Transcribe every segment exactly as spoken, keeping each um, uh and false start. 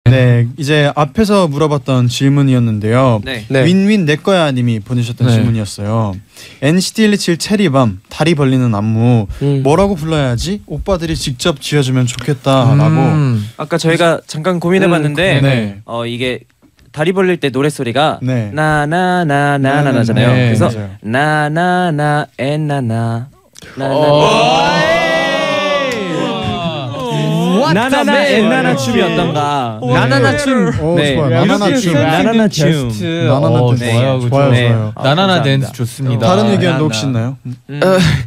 네, 이제 앞에서 물어봤던 질문이었는데요. 네. 네. 윈윈 내꺼야 님이 보내셨던 네. 질문이었어요. 엔시티 일이칠 체리밤 다리 벌리는 안무 음. 뭐라고 불러야지 오빠들이 직접 지어주면 좋겠다라고. 음. 아까 저희가 잠깐 고민해봤는데 음, 네. 어 이게 다리 벌릴 때 노래 소리가 네. 나나나나나나잖아요. 네, 그래서 맞아요. 나나나나 엔나나 나나나 엔나나 춤이 어떤가? 나나나 춤. 오, 네. 좋아요. 나나나 춤. 나나나 춤. 베스트. 나나나 어, 댄스. 좋아요, 네. 그죠? 좋아요, 네. 좋아요. 아, 나나나 감사합니다. 댄스 좋습니다. 다른 네. 의견도 나나. 혹시 있나요? 어,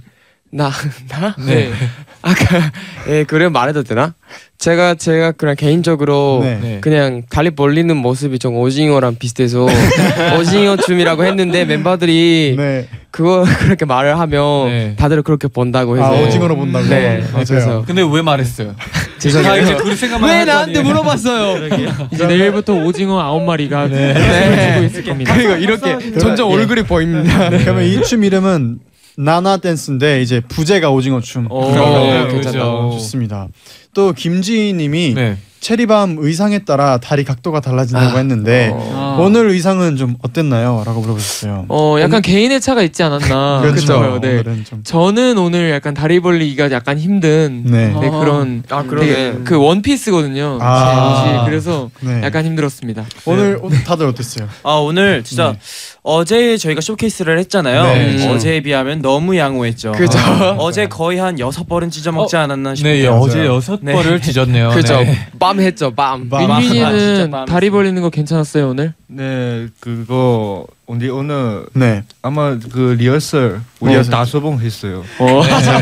나 나? 네. 아까 예 그래 말해도 되나? 제가 제가 그냥 개인적으로 네. 네. 그냥 다리 벌리는 모습이 좀 오징어랑 비슷해서 오징어 춤이라고 했는데 멤버들이 네. 그거 그렇게 말을 하면 네. 다들 그렇게 본다고 해서 아, 오징어로 본다고. 네, 맞아요. 그래서 근데 왜 말했어요? 죄송해요. 다 이제 둘이 생각만 왜 할 나한테 거 아니에요? 물어봤어요? 이제 내일부터 오징어 아홉 마리가 네. 주고 있을 겁니다. 그리고 이렇게 점점 얼굴이 보입니다. 그러면 이 춤 이름은 나나 댄스인데 이제 부제가 오징어 춤. 오, 네, 괜찮다. 그렇죠. 좋습니다. 또 김지희님이 네. 체리밤 의상에 따라 다리 각도가 달라진다고 아. 했는데 어. 오늘 의상은 좀 어땠나요? 라고 물어보셨어요. 어 약간 개인의 차가 있지 않았나 그렇죠. 싶어요. 네. 오늘은 좀. 저는 오늘 약간 다리 벌리기가 약간 힘든 네. 네, 그런 아, 되게 그러네. 그 원피스거든요. 아. 제 옷이. 그래서 네. 약간 힘들었습니다. 오늘 오늘 다들 어땠어요? 아 오늘 진짜 네. 어제 저희가 쇼케이스를 했잖아요. 네. 음, 어제에 비하면 너무 양호했죠. 그죠. 어제 거의 한 여섯 벌은 찢어 먹지 않았나 싶어요. 네, 예, 어제 여섯 네. 번을 찢었네요. 그죠. 네. 밤 했죠. 밤. 밤. 아, 윈윈이는 진짜 마음에 다리 벌리는 거 괜찮았어요 오늘? 네, 그거 우리 오늘 네. 아마 그 리허설 우리 리허설. 다소봉 했어요. 맞아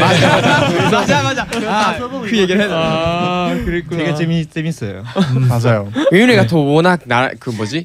맞아. 아, 그 얘기를 해야 아 그랬구나. 되게 재미 재밌어요. 맞아요. 윤이가 더 워낙 나 그 뭐지?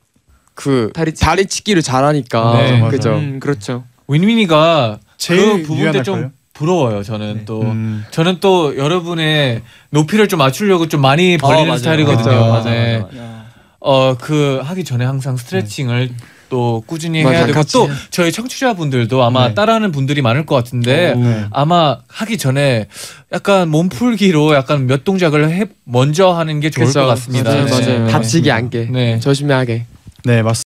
그 다리 찢기. 다리 찢기를 잘하니까 네, 맞아. 그죠. 음 그렇죠. 윈윈이가 제일 그 부분 때 좀 유연할까요? 부러워요. 저는 또 음. 저는 또 여러분의 높이를 좀 맞추려고 좀 많이 벌리는 어, 맞아요. 스타일이거든요. 맞아요. 맞아요. 네. 맞아요. 맞아요. 어 그 하기 전에 항상 스트레칭을 또 꾸준히 맞아, 해야 되고 같이. 또 저희 청취자분들도 아마 네. 따라하는 분들이 많을 것 같은데 네. 아마 하기 전에 약간 몸풀기로 약간 몇 동작을 해 먼저 하는 게 좋을 그죠. 것 같습니다. 맞아요, 네. 맞아요. 다치기 않게 네. 조심하게. 네, 맞습니다.